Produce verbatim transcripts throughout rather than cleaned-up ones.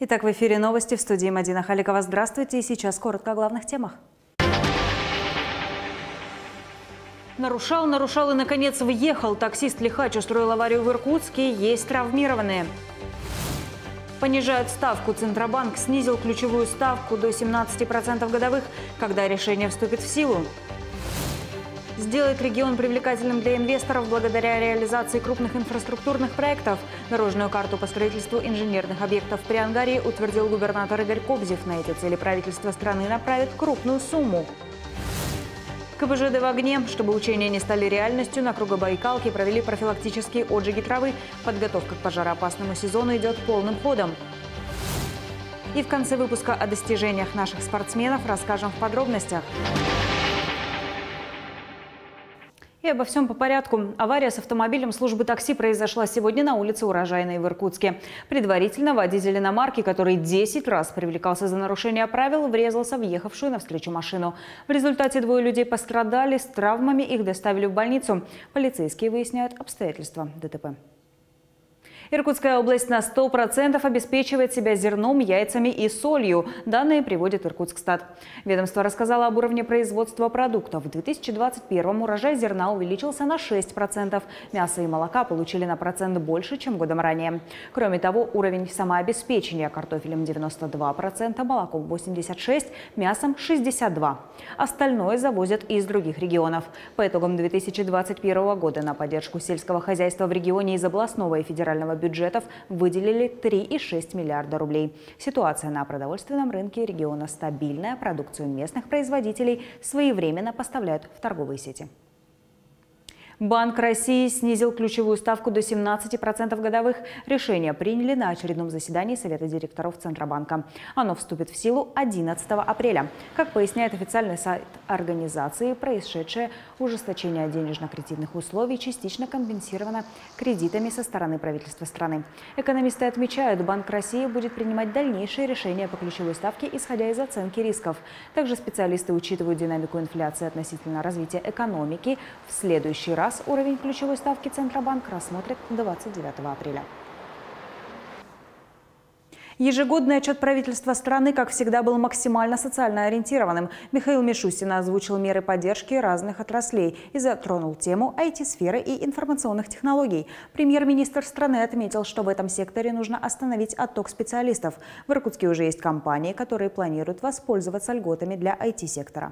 Итак, в эфире новости, в студии Мадина Халикова. Здравствуйте, и сейчас коротко о главных темах. Нарушал, нарушал и, наконец, въехал. Таксист Лихач устроил аварию в Иркутске, есть травмированные. Понижают ставку. Центробанк снизил ключевую ставку до семнадцати процентов годовых, когда решение вступит в силу. Сделает регион привлекательным для инвесторов благодаря реализации крупных инфраструктурных проектов. Дорожную карту по строительству инженерных объектов при Ангарии утвердил губернатор Игорь Кобзев. На эти цели правительство страны направит крупную сумму. ка бэ жэ дэ в огне. Чтобы учения не стали реальностью, на Кругобайкалке провели профилактические отжиги травы. Подготовка к пожароопасному сезону идет полным ходом. И в конце выпуска о достижениях наших спортсменов расскажем в подробностях. И обо всем по порядку. Авария с автомобилем службы такси произошла сегодня на улице Урожайной в Иркутске. Предварительно водитель иномарки, который десять раз привлекался за нарушение правил, врезался в ехавшую навстречу машину. В результате двое людей пострадали, с травмами их доставили в больницу. Полицейские выясняют обстоятельства дэ тэ пэ. Иркутская область на сто процентов обеспечивает себя зерном, яйцами и солью. Данные приводит Иркутскстат. Ведомство рассказало об уровне производства продуктов. В две тысячи двадцать первом урожай зерна увеличился на шесть процентов. Мясо и молока получили на процент больше, чем годом ранее. Кроме того, уровень самообеспечения: картофелем девяносто два процента, молоком восемьдесят шесть процентов, мясом шестьдесят два процента. Остальное завозят из других регионов. По итогам две тысячи двадцать первого года на поддержку сельского хозяйства в регионе из областного и федерального бюджетов выделили три и шесть миллиарда рублей. Ситуация на продовольственном рынке региона стабильная. Продукцию местных производителей своевременно поставляют в торговые сети. Банк России снизил ключевую ставку до семнадцати процентов годовых. Решение приняли на очередном заседании Совета директоров Центробанка. Оно вступит в силу одиннадцатого апреля. Как поясняет официальный сайт организации, происшедшее ужесточение денежно-кредитных условий частично компенсировано кредитами со стороны правительства страны. Экономисты отмечают, Банк России будет принимать дальнейшие решения по ключевой ставке, исходя из оценки рисков. Также специалисты учитывают динамику инфляции относительно развития экономики. В следующий раз уровень ключевой ставки Центробанк рассмотрит двадцать девятого апреля. Ежегодный отчет правительства страны, как всегда, был максимально социально ориентированным. Михаил Мишустин озвучил меры поддержки разных отраслей и затронул тему ай ти-сферы и информационных технологий. Премьер-министр страны отметил, что в этом секторе нужно остановить отток специалистов. В Иркутске уже есть компании, которые планируют воспользоваться льготами для ай ти-сектора.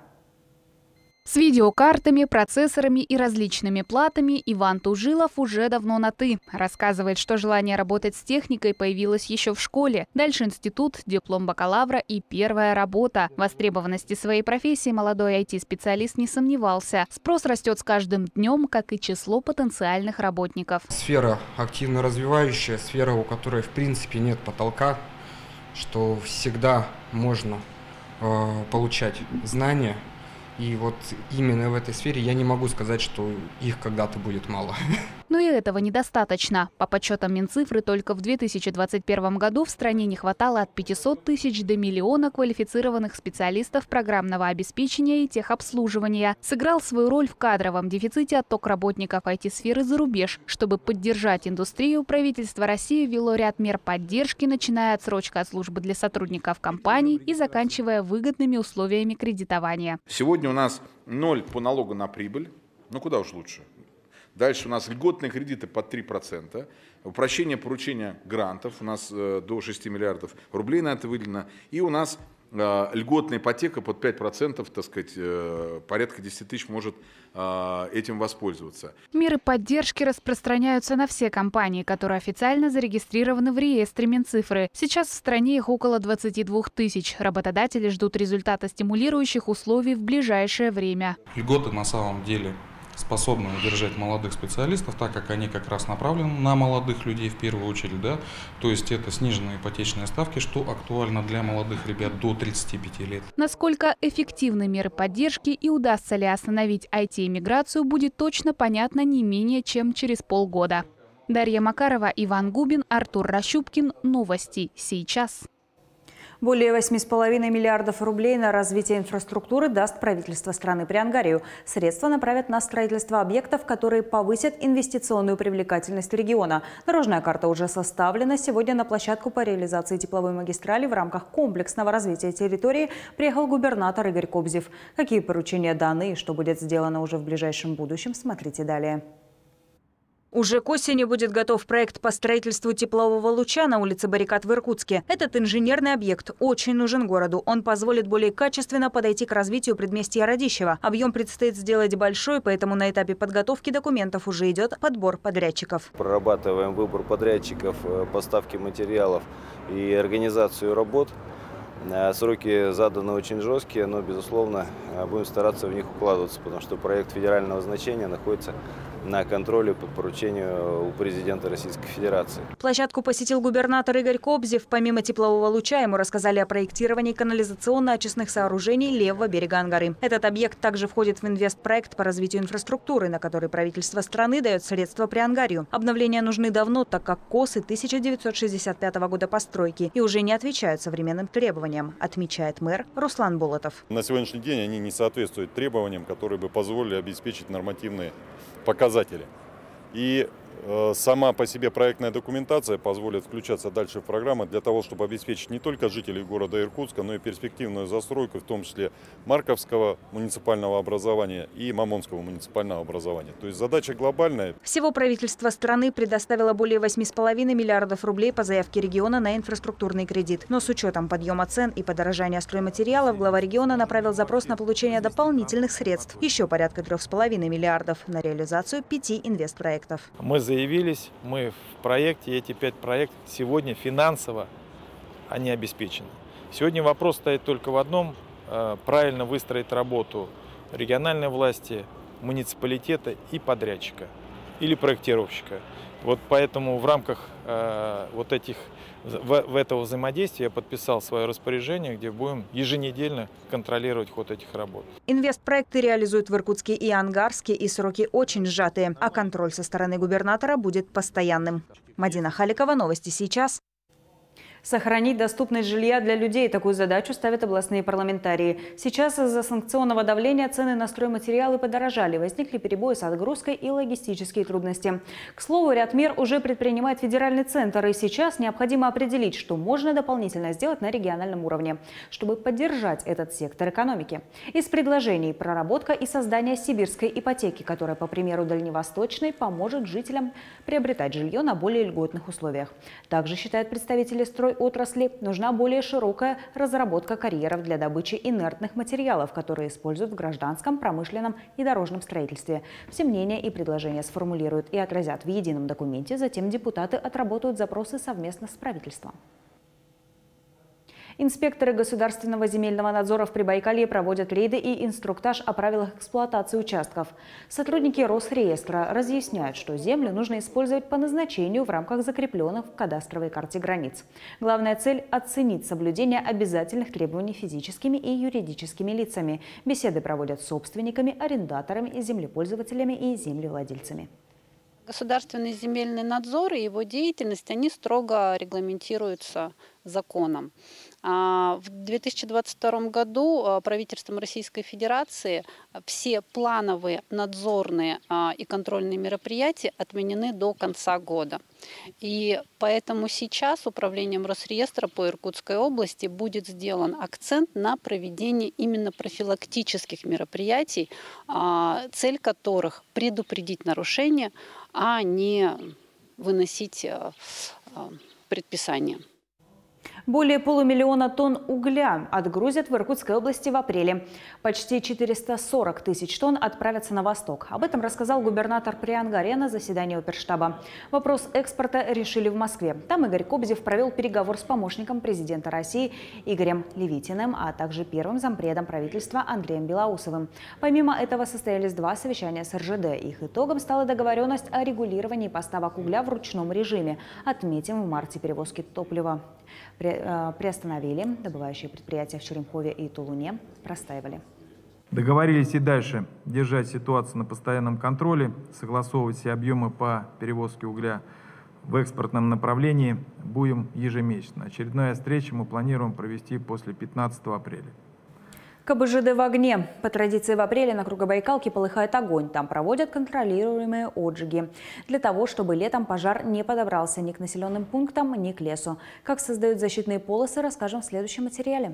С видеокартами, процессорами и различными платами Иван Тужилов уже давно на «ты». Рассказывает, что желание работать с техникой появилось еще в школе. Дальше институт, диплом бакалавра и первая работа. В востребованности своей профессии молодой ай ти-специалист не сомневался. Спрос растет с каждым днем, как и число потенциальных работников. Сфера активно развивающая, сфера, у которой в принципе нет потолка, что всегда можно э, получать знания. И вот именно в этой сфере я не могу сказать, что их когда-то будет мало. Но и этого недостаточно. По подсчетам Минцифры, только в две тысячи двадцать первом году в стране не хватало от пятисот тысяч до миллиона квалифицированных специалистов программного обеспечения и техобслуживания. Сыграл свою роль в кадровом дефиците отток работников ай ти-сферы за рубеж. Чтобы поддержать индустрию, правительство России ввело ряд мер поддержки, начиная от срочка от службы для сотрудников компаний и заканчивая выгодными условиями кредитования. Сегодня у нас ноль по налогу на прибыль. Ну куда уж лучше. Дальше у нас льготные кредиты под три процента, упрощение поручения грантов, у нас э, до шести миллиардов рублей на это выделено, и у нас э, льготная ипотека под пять процентов, так сказать, э, порядка десяти тысяч может э, этим воспользоваться. Меры поддержки распространяются на все компании, которые официально зарегистрированы в реестре Минцифры. Сейчас в стране их около двадцати двух тысяч. Работодатели ждут результата стимулирующих условий в ближайшее время. Льготы на самом деле способны удержать молодых специалистов, так как они как раз направлены на молодых людей в первую очередь, да, то есть это сниженные ипотечные ставки, что актуально для молодых ребят до тридцати пяти лет. Насколько эффективны меры поддержки и удастся ли остановить ай ти-иммиграцию, будет точно понятно не менее чем через полгода. Дарья Макарова, Иван Губин, Артур Рощупкин. Новости сейчас. Более восьми с половиной миллиардов рублей на развитие инфраструктуры даст правительство страны Приангарию. Средства направят на строительство объектов, которые повысят инвестиционную привлекательность региона. Дорожная карта уже составлена. Сегодня на площадку по реализации тепловой магистрали в рамках комплексного развития территории приехал губернатор Игорь Кобзев. Какие поручения даны и что будет сделано уже в ближайшем будущем, смотрите далее. Уже к осени будет готов проект по строительству теплового луча на улице Баррикад в Иркутске. Этот инженерный объект очень нужен городу. Он позволит более качественно подойти к развитию предместья Радищева. Объем предстоит сделать большой, поэтому на этапе подготовки документов уже идет подбор подрядчиков. Прорабатываем выбор подрядчиков, поставки материалов и организацию работ. Сроки заданы очень жесткие, но, безусловно, будем стараться в них укладываться, потому что проект федерального значения находится на контроле по поручению у президента Российской Федерации. Площадку посетил губернатор Игорь Кобзев. Помимо теплового луча, ему рассказали о проектировании канализационно-очистных сооружений левого берега Ангары. Этот объект также входит в инвестпроект по развитию инфраструктуры, на который правительство страны дает средства Приангарию. Обновления нужны давно, так как КОСы тысяча девятьсот шестьдесят пятого года постройки и уже не отвечают современным требованиям, отмечает мэр Руслан Болотов. На сегодняшний день они не соответствуют требованиям, которые бы позволили обеспечить нормативные показатели. И э, сама по себе проектная документация позволит включаться дальше в программы для того, чтобы обеспечить не только жителей города Иркутска, но и перспективную застройку, в том числе Марковского муниципального образования и Мамонского муниципального образования. То есть задача глобальная. Всего правительство страны предоставило более восьми с половиной миллиардов рублей по заявке региона на инфраструктурный кредит. Но с учетом подъема цен и подорожания стройматериалов, глава региона направил запрос на получение дополнительных средств. Еще порядка трех с половиной миллиардов на реализацию пяти инвестпроектов. Мы заявились, мы в проекте, и эти пять проектов сегодня финансово они обеспечены. Сегодня вопрос стоит только в одном – правильно выстроить работу региональной власти, муниципалитета и подрядчика или проектировщика. Вот поэтому в рамках э, вот этих, в, в этого взаимодействия я подписал свое распоряжение, где будем еженедельно контролировать ход этих работ. Инвестпроекты реализуют в Иркутске и Ангарске, и сроки очень сжатые, а контроль со стороны губернатора будет постоянным. Мадина Халикова, новости сейчас. Сохранить доступность жилья для людей – такую задачу ставят областные парламентарии. Сейчас из-за санкционного давления цены на стройматериалы подорожали, возникли перебои с отгрузкой и логистические трудности. К слову, ряд мер уже предпринимает федеральный центр, и сейчас необходимо определить, что можно дополнительно сделать на региональном уровне, чтобы поддержать этот сектор экономики. Из предложений – проработка и создание сибирской ипотеки, которая, по примеру Дальневосточной, поможет жителям приобретать жилье на более льготных условиях. Также, считают представители строй отрасли, нужна более широкая разработка карьеров для добычи инертных материалов, которые используют в гражданском, промышленном и дорожном строительстве. Все мнения и предложения сформулируют и отразят в едином документе, затем депутаты отработают запросы совместно с правительством. Инспекторы Государственного земельного надзора в Прибайкалье проводят рейды и инструктаж о правилах эксплуатации участков. Сотрудники Росреестра разъясняют, что землю нужно использовать по назначению в рамках закрепленных в кадастровой карте границ. Главная цель – оценить соблюдение обязательных требований физическими и юридическими лицами. Беседы проводят с собственниками, арендаторами, землепользователями и землевладельцами. Государственный земельный надзор и его деятельность, они строго регламентируются законом. В две тысячи двадцать втором году правительством Российской Федерации все плановые, надзорные и контрольные мероприятия отменены до конца года. И поэтому сейчас управлением Росреестра по Иркутской области будет сделан акцент на проведение именно профилактических мероприятий, цель которых предупредить нарушения, а не выносить предписания. Более полумиллиона тонн угля отгрузят в Иркутской области в апреле. Почти четыреста сорок тысяч тонн отправятся на восток. Об этом рассказал губернатор Приангария на заседании оперштаба. Вопрос экспорта решили в Москве. Там Игорь Кобзев провел переговор с помощником президента России Игорем Левитиным, а также первым зампредом правительства Андреем Белоусовым. Помимо этого состоялись два совещания с эр жэ дэ. Их итогом стала договоренность о регулировании поставок угля в ручном режиме. Отметим, в марте перевозки топлива приостановили, добывающие предприятия в Черемхове и Тулуне простаивали. Договорились и дальше держать ситуацию на постоянном контроле, согласовывать все объемы по перевозке угля в экспортном направлении будем ежемесячно. Очередную встречу мы планируем провести после пятнадцатого апреля. ка бэ жэ дэ в огне. По традиции в апреле на Кругобайкалке полыхает огонь. Там проводят контролируемые отжиги. Для того, чтобы летом пожар не подобрался ни к населенным пунктам, ни к лесу. Как создают защитные полосы, расскажем в следующем материале.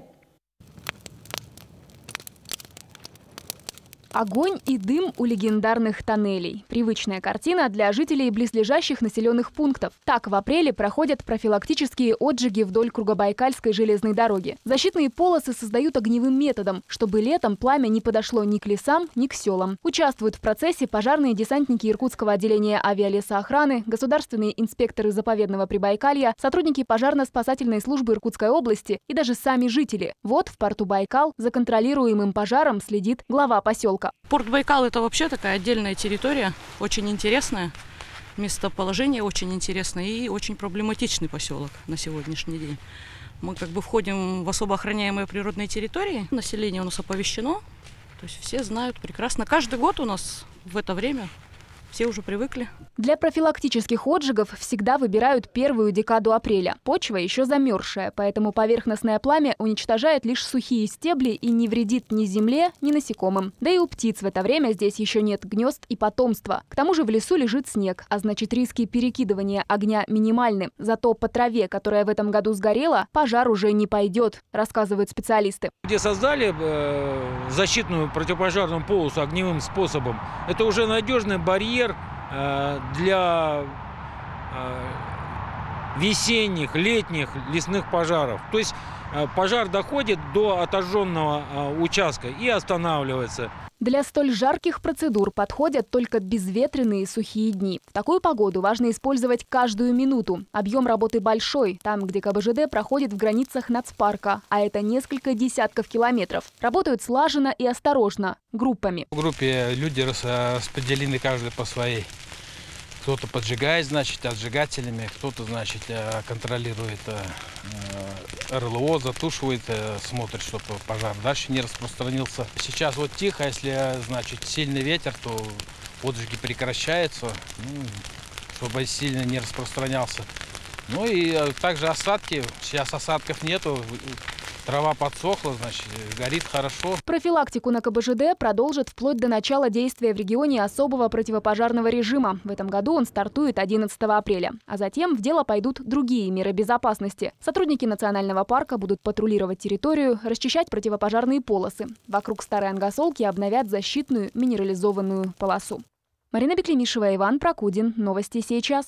Огонь и дым у легендарных тоннелей. Привычная картина для жителей близлежащих населенных пунктов. Так, в апреле проходят профилактические отжиги вдоль Кругобайкальской железной дороги. Защитные полосы создают огневым методом, чтобы летом пламя не подошло ни к лесам, ни к селам. Участвуют в процессе пожарные десантники Иркутского отделения авиалесоохраны, государственные инспекторы заповедного Прибайкалья, сотрудники пожарно-спасательной службы Иркутской области и даже сами жители. Вот в порту Байкал за контролируемым пожаром следит глава поселка. Порт Байкал – это вообще такая отдельная территория, очень интересная, местоположение очень интересное и очень проблематичный поселок на сегодняшний день. Мы как бы входим в особо охраняемые природные территории, население у нас оповещено, то есть все знают прекрасно. Каждый год у нас в это время все уже привыкли. Для профилактических отжигов всегда выбирают первую декаду апреля. Почва еще замерзшая, поэтому поверхностное пламя уничтожает лишь сухие стебли и не вредит ни земле, ни насекомым. Да и у птиц в это время здесь еще нет гнезд и потомства. К тому же в лесу лежит снег, а значит риски перекидывания огня минимальны. Зато по траве, которая в этом году сгорела, пожар уже не пойдет, рассказывают специалисты. Где создали э, защитную противопожарную полосу огневым способом, это уже надежный барьер для весенних, летних лесных пожаров. То есть пожар доходит до отожженного участка и останавливается. Для столь жарких процедур подходят только безветренные сухие дни. В такую погоду важно использовать каждую минуту. Объем работы большой, там, где ка бэ жэ дэ проходит в границах нацпарка, а это несколько десятков километров. Работают слаженно и осторожно, группами. В группе люди распределены каждый по своей. Кто-то поджигает, значит, отжигателями, кто-то, значит, контролирует эр эл о, затушивает, смотрит, чтобы пожар дальше не распространился. Сейчас вот тихо, если, значит, сильный ветер, то отжиги прекращаются, ну, чтобы сильно не распространялся. Ну и также осадки. Сейчас осадков нету. Трава подсохла, значит, горит хорошо. Профилактику на ка бэ жэ дэ продолжит вплоть до начала действия в регионе особого противопожарного режима. В этом году он стартует одиннадцатого апреля. А затем в дело пойдут другие меры безопасности. Сотрудники национального парка будут патрулировать территорию, расчищать противопожарные полосы. Вокруг Старой Ангосолки обновят защитную минерализованную полосу. Марина Беклемишева, Иван Прокудин. Новости сейчас.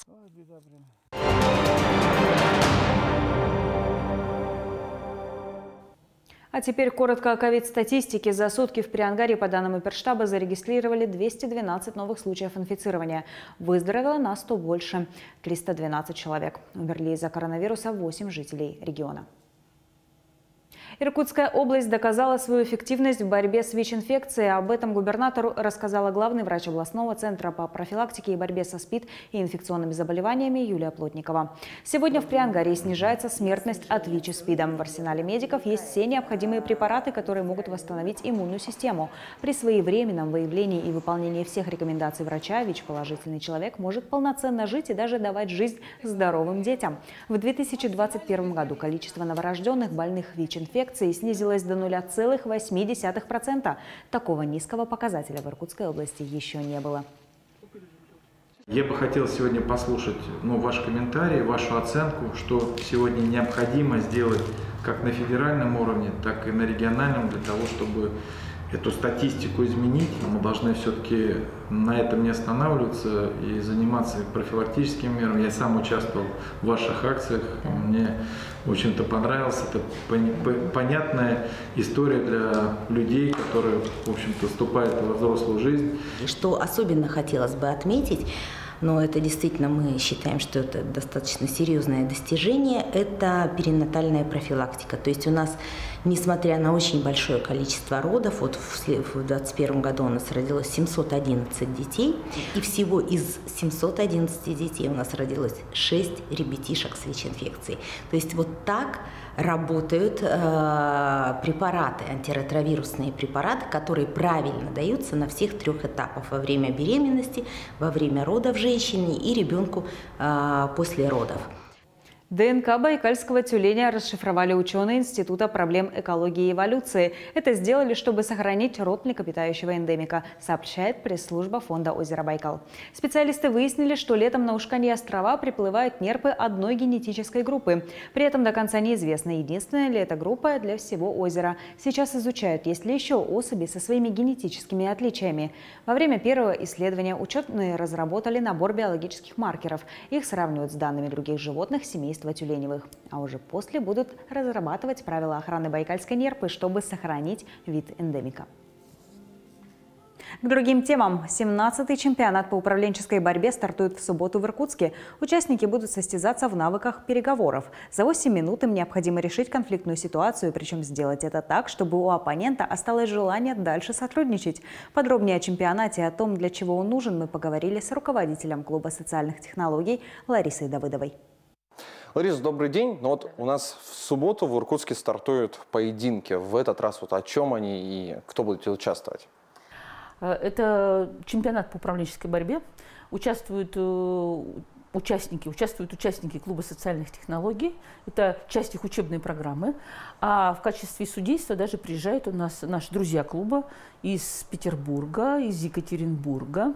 А теперь коротко о ковид-статистике. За сутки в Приангаре, по данным Оперштаба, зарегистрировали двести двенадцать новых случаев инфицирования. Выздоровело на сто больше – триста двенадцать человек. Умерли из-за коронавируса восемь жителей региона. Иркутская область доказала свою эффективность в борьбе с ВИЧ-инфекцией. Об этом губернатору рассказала главный врач областного центра по профилактике и борьбе со СПИД и инфекционными заболеваниями Юлия Плотникова. Сегодня в Приангаре снижается смертность от ВИЧ и СПИДа. В арсенале медиков есть все необходимые препараты, которые могут восстановить иммунную систему. При своевременном выявлении и выполнении всех рекомендаций врача ВИЧ-положительный человек может полноценно жить и даже давать жизнь здоровым детям. В две тысячи двадцать первом году количество новорожденных больных ВИЧ-инфекцией снизилось до нуля целых восьми десятых процента. Такого низкого показателя в Иркутской области еще не было. Я бы хотел сегодня послушать ну, ваш комментарий, вашу оценку, что сегодня необходимо сделать как на федеральном уровне, так и на региональном для того, чтобы эту статистику изменить. Мы должны все-таки на этом не останавливаться и заниматься профилактическими мерами. Я сам участвовал в ваших акциях, мне, в общем-то, понравилось. Это понятная история для людей, которые, в общем-то, вступают во взрослую жизнь. Что особенно хотелось бы отметить, но это действительно мы считаем, что это достаточно серьезное достижение, это перинатальная профилактика. То есть у нас, несмотря на очень большое количество родов, вот в две тысячи двадцать первом году у нас родилось семьсот одиннадцать детей, и всего из семисот одиннадцати детей у нас родилось шесть ребятишек с ВИЧ-инфекцией. То есть вот так работают э, препараты, антиретровирусные препараты, которые правильно даются на всех трех этапах: во время беременности, во время родов женщине и ребенку после родов. ДНК байкальского тюленя расшифровали ученые Института проблем экологии и эволюции. Это сделали, чтобы сохранить род млекопитающего эндемика, сообщает пресс-служба фонда «Озеро Байкал». Специалисты выяснили, что летом на Ушканье острова приплывают нерпы одной генетической группы. При этом до конца неизвестно, единственная ли эта группа для всего озера. Сейчас изучают, есть ли еще особи со своими генетическими отличиями. Во время первого исследования ученые разработали набор биологических маркеров. Их сравнивают с данными других животных семейства тюленевых. А уже после будут разрабатывать правила охраны байкальской нерпы, чтобы сохранить вид эндемика. К другим темам. семнадцатый чемпионат по управленческой борьбе стартует в субботу в Иркутске. Участники будут состязаться в навыках переговоров. За восемь минут им необходимо решить конфликтную ситуацию, причем сделать это так, чтобы у оппонента осталось желание дальше сотрудничать. Подробнее о чемпионате и о том, для чего он нужен, мы поговорили с руководителем клуба социальных технологий Ларисой Давыдовой. Лариса, добрый день. Ну вот у нас в субботу в Иркутске стартуют поединки. В этот раз вот о чем они и кто будет участвовать? Это чемпионат по управленческой борьбе. Участвуют участники, участвуют участники клуба социальных технологий. Это часть их учебной программы. А в качестве судейства даже приезжают у нас наши друзья клуба из Петербурга, из Екатеринбурга.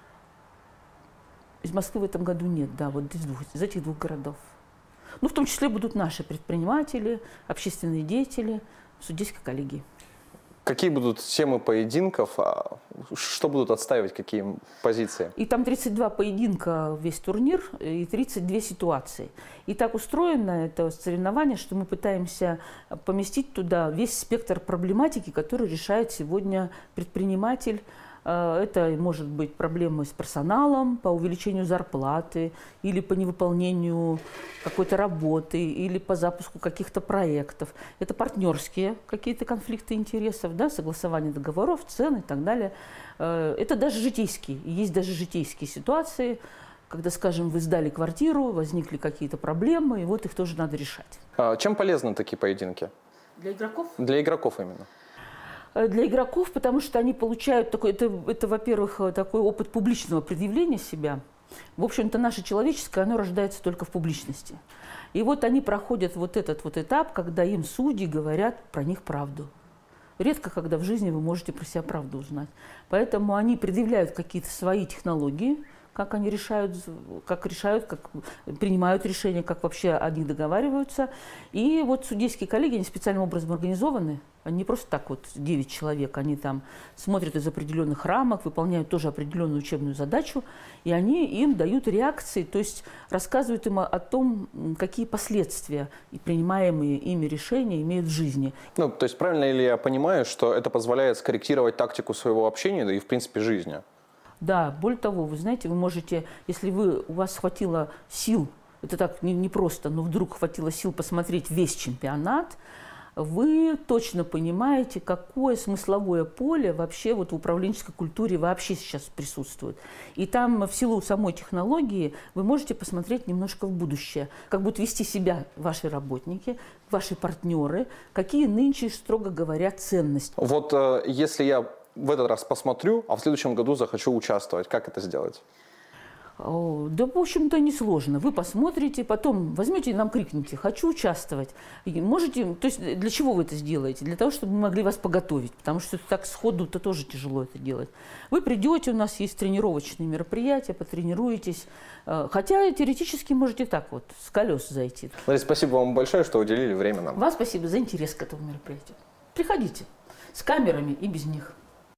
Из Москвы в этом году нет, да, вот из, двух, из этих двух городов. Ну, в том числе будут наши предприниматели, общественные деятели, судейской коллегии. Какие будут темы поединков? Что будут отстаивать, какие позиции? И там тридцать два поединка весь турнир и тридцать две ситуации. И так устроено это соревнование, что мы пытаемся поместить туда весь спектр проблематики, который решает сегодня предприниматель. Это может быть проблемы с персоналом по увеличению зарплаты или по невыполнению какой-то работы или по запуску каких-то проектов. Это партнерские какие-то конфликты интересов, да, согласование договоров, цен и так далее. Это даже житейские. Есть даже житейские ситуации, когда, скажем, вы сдали квартиру, возникли какие-то проблемы, и вот их тоже надо решать. А чем полезны такие поединки? Для игроков? Для игроков именно. Для игроков, потому что они получают такой, это, это во-первых, такой опыт публичного предъявления себя. В общем-то, наше человеческое, оно рождается только в публичности. И вот они проходят вот этот вот этап, когда им судьи говорят про них правду. Редко, когда в жизни вы можете про себя правду узнать. Поэтому они предъявляют какие-то свои технологии, как они решают, как решают, как принимают решения, как вообще они договариваются. И вот судейские коллеги, они специальным образом организованы. Они не просто так вот девять человек, они там смотрят из определенных рамок, выполняют тоже определенную учебную задачу, и они им дают реакции, то есть рассказывают им о, о том, какие последствия принимаемые ими решения имеют в жизни. Ну, то есть правильно ли я понимаю, что это позволяет скорректировать тактику своего общения, да и в принципе жизни? Да, более того, вы знаете, вы можете, если вы, у вас хватило сил, это так не, не просто, но вдруг хватило сил посмотреть весь чемпионат, вы точно понимаете, какое смысловое поле вообще вот в управленческой культуре вообще сейчас присутствует. И там в силу самой технологии вы можете посмотреть немножко в будущее, как будут вести себя ваши работники, ваши партнеры, какие нынче, строго говоря, ценности. Вот если я в этот раз посмотрю, а в следующем году захочу участвовать, как это сделать? Да, в общем-то, несложно. Вы посмотрите, потом возьмете и нам крикните: «Хочу участвовать». И можете, то есть для чего вы это сделаете? Для того, чтобы мы могли вас поготовить, потому что так сходу-то тоже тяжело это делать. Вы придете, у нас есть тренировочные мероприятия, потренируетесь. Хотя теоретически можете так вот, с колес зайти. Лариса, спасибо вам большое, что уделили время нам. Вам спасибо за интерес к этому мероприятию. Приходите с камерами и без них.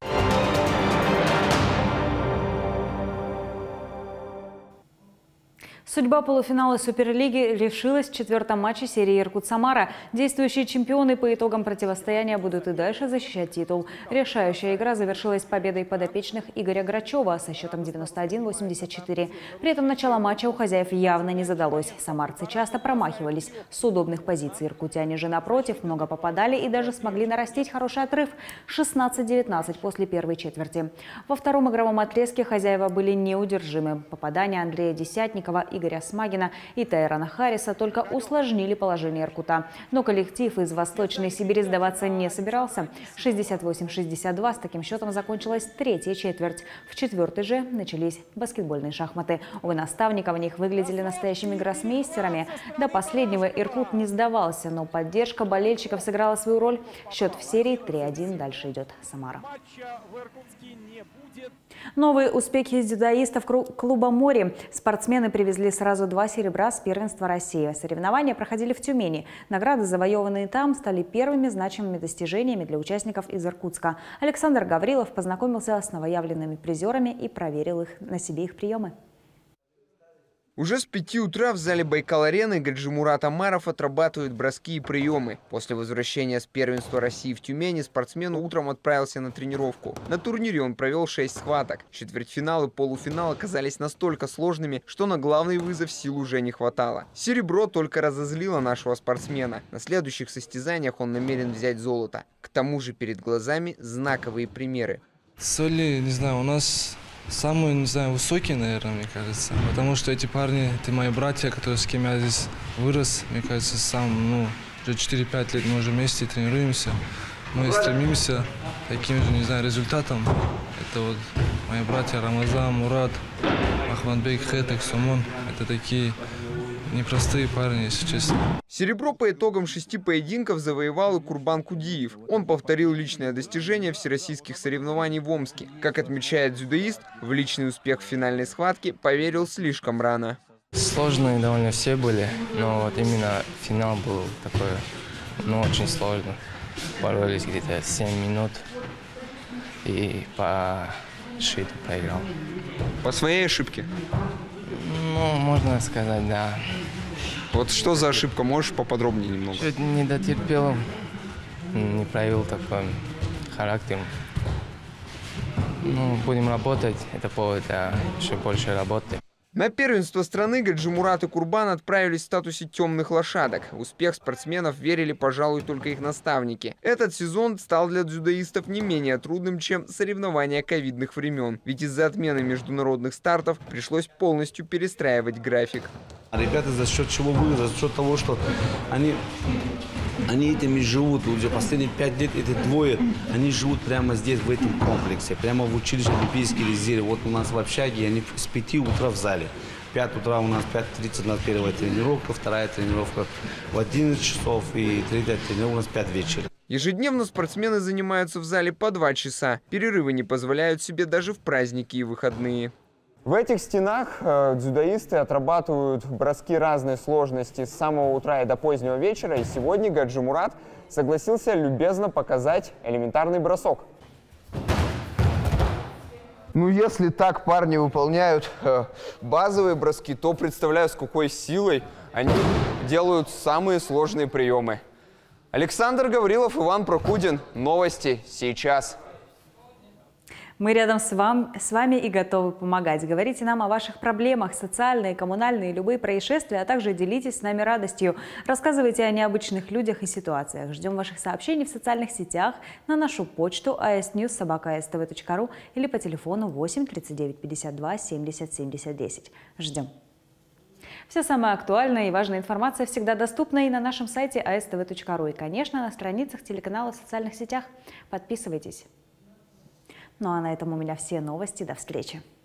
Судьба полуфинала Суперлиги решилась в четвертом матче серии Иркут-Самара. Действующие чемпионы по итогам противостояния будут и дальше защищать титул. Решающая игра завершилась победой подопечных Игоря Грачева со счетом девяносто один восемьдесят четыре. При этом начало матча у хозяев явно не задалось. Самарцы часто промахивались с удобных позиций. Иркутяне же, напротив, много попадали и даже смогли нарастить хороший отрыв – шестнадцать девятнадцать после первой четверти. Во втором игровом отрезке хозяева были неудержимы. Попадания Андрея Десятникова и Игоря Смагина и Тайрана Харриса только усложнили положение Иркута. Но коллектив из Восточной Сибири сдаваться не собирался. шестьдесят восемь шестьдесят два с таким счетом закончилась третья четверть. В четвертой же начались баскетбольные шахматы. У наставников в них выглядели настоящими гроссмейстерами. До последнего Иркут не сдавался, но поддержка болельщиков сыграла свою роль. Счет в серии три один. Дальше идет Самара. Новые успехи дзюдоистов клуба «Море». Спортсмены привезли сразу два серебра с первенства России. Соревнования проходили в Тюмени. Награды, завоеванные там, стали первыми значимыми достижениями для участников из Иркутска. Александр Гаврилов познакомился с новоявленными призерами и проверил их на себе их приемы. Уже с пяти утра в зале Байкал-арены Гаджимурат Амаров отрабатывает броски и приемы. После возвращения с первенства России в Тюмени спортсмен утром отправился на тренировку. На турнире он провел шесть схваток. Четвертьфинал и полуфинал оказались настолько сложными, что на главный вызов сил уже не хватало. Серебро только разозлило нашего спортсмена. На следующих состязаниях он намерен взять золото. К тому же перед глазами знаковые примеры. Соли, не знаю, у нас... Самые, не знаю, высокие, наверное, мне кажется. Потому что эти парни, это мои братья, которые, с кем я здесь вырос. Мне кажется, сам, ну, уже четыре-пять лет мы уже вместе тренируемся. Мы стремимся к таким же, не знаю, результатам. Это вот мои братья Рамазан, Мурат, Ахмадбек, Хетек, Сумон. Это такие непростые парни, если честно. Серебро по итогам шести поединков завоевал и Курбан Кудиев. Он повторил личное достижение всероссийских соревнований в Омске. Как отмечает дзюдоист, в личный успех в финальной схватке поверил слишком рано. Сложные довольно все были, но вот именно финал был такой, ну, очень сложно. Боролись где-то семь минут и по шиту проиграл. По своей ошибке? Ну, можно сказать, да. Вот что за ошибка? Можешь поподробнее немного? Чуть не дотерпел, не проявил такой характер. Ну, будем работать, это повод для еще больше работы. На первенство страны Гаджимурат и Курбан отправились в статусе темных лошадок. В успех спортсменов верили, пожалуй, только их наставники. Этот сезон стал для дзюдоистов не менее трудным, чем соревнования ковидных времен. Ведь из-за отмены международных стартов пришлось полностью перестраивать график. Ребята за счет чего выиграли? За счет того, что они... Они этими живут уже последние пять лет, эти двое, они живут прямо здесь, в этом комплексе, прямо в училище Олимпийский резерв. Вот у нас в общаге, они с пяти утра в зале. В пять утра у нас пять тридцать у нас первая тренировка, вторая тренировка в одиннадцать часов и третья тренировка у нас в пять вечера. Ежедневно спортсмены занимаются в зале по два часа. Перерывы не позволяют себе даже в праздники и выходные. В этих стенах э, дзюдоисты отрабатывают броски разной сложности с самого утра и до позднего вечера. И сегодня Гаджимурат согласился любезно показать элементарный бросок. Ну, если так парни выполняют э, базовые броски, то представляю, с какой силой они делают самые сложные приемы. Александр Гаврилов, Иван Прокудин. Новости сейчас. Мы рядом с вами, с вами и готовы помогать. Говорите нам о ваших проблемах, социальные, коммунальные, любые происшествия, а также делитесь с нами радостью. Рассказывайте о необычных людях и ситуациях. Ждем ваших сообщений в социальных сетях, на нашу почту а эс ньюс собака а эс тэ вэ точка ру или по телефону восемь тридцать девять пятьдесят два семьдесят семьдесят десять. Ждем. Вся самая актуальная и важная информация всегда доступна и на нашем сайте а эс тэ вэ точка ру и, конечно, на страницах телеканала в социальных сетях. Подписывайтесь. Ну а на этом у меня все новости. До встречи.